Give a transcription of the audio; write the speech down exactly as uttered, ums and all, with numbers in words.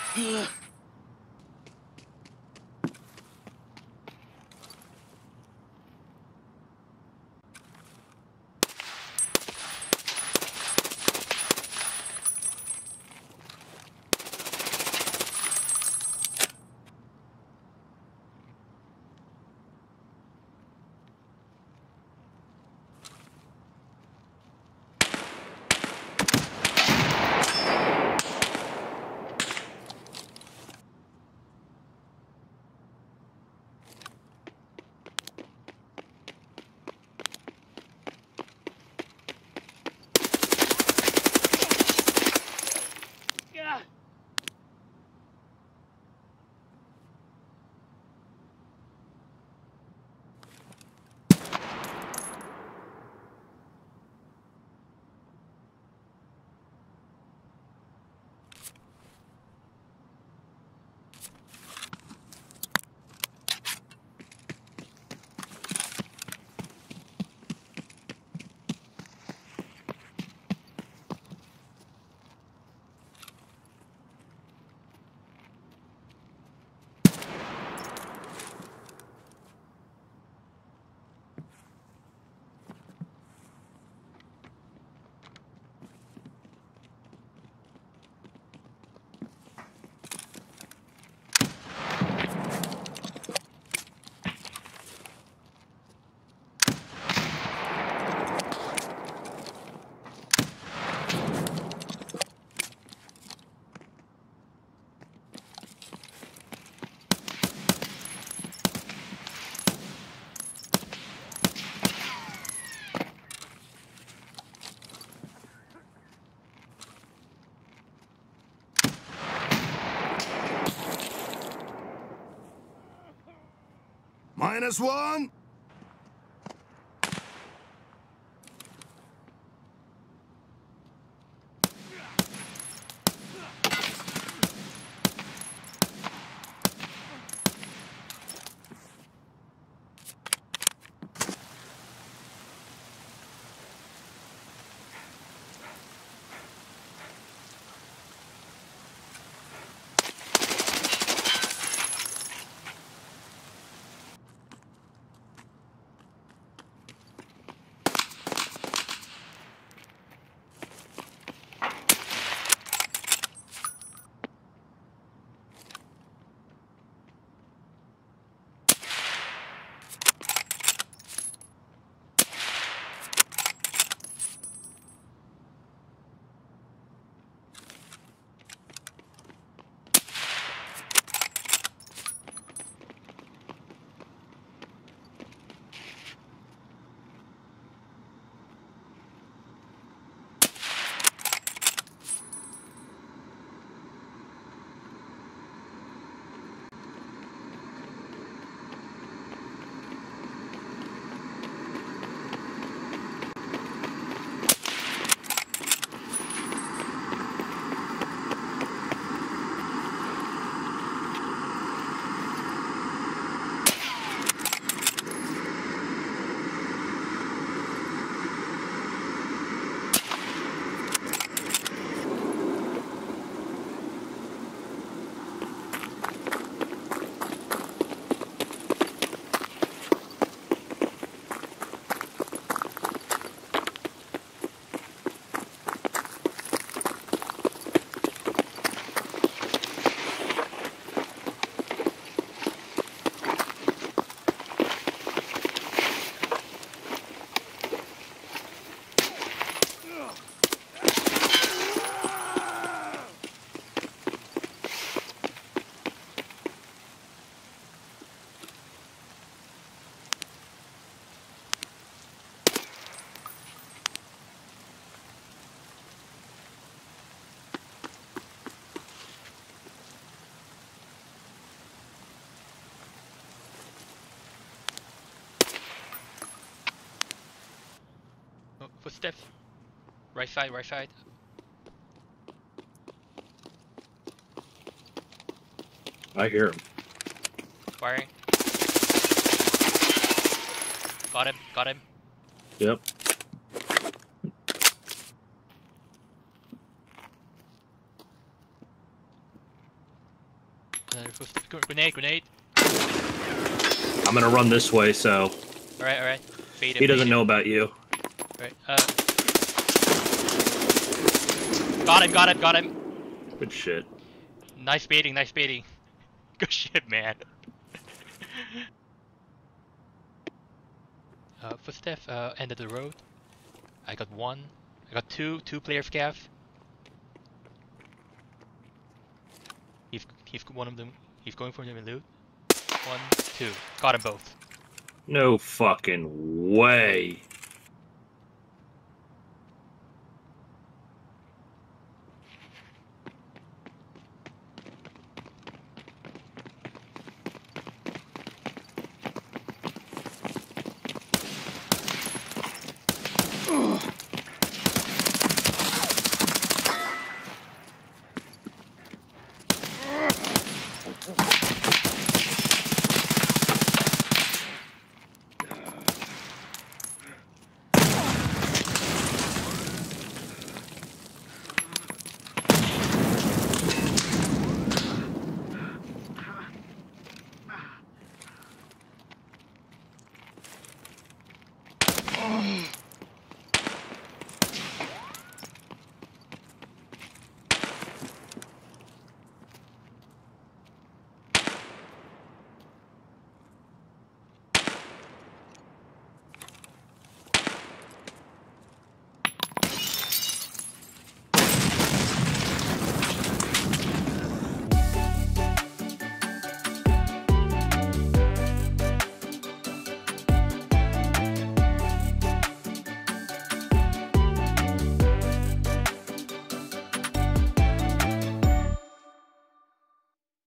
Minus one. Oh, footstep. Right side, right side. I hear him. Firing. Got him, got him. Yep. Another footstep. Grenade, grenade. I'm gonna run this way, so Alright, alright. Fade it, he doesn't fade know about you. it. Alright, uh. Got him, got him, got him. Good shit. Nice baiting, nice baiting. Good shit, man. uh, footstep, uh, end of the road. I got one. I got two, two player scav. He's, he's one of them. He's going for them in loot. One, two. Got them both. No fucking way.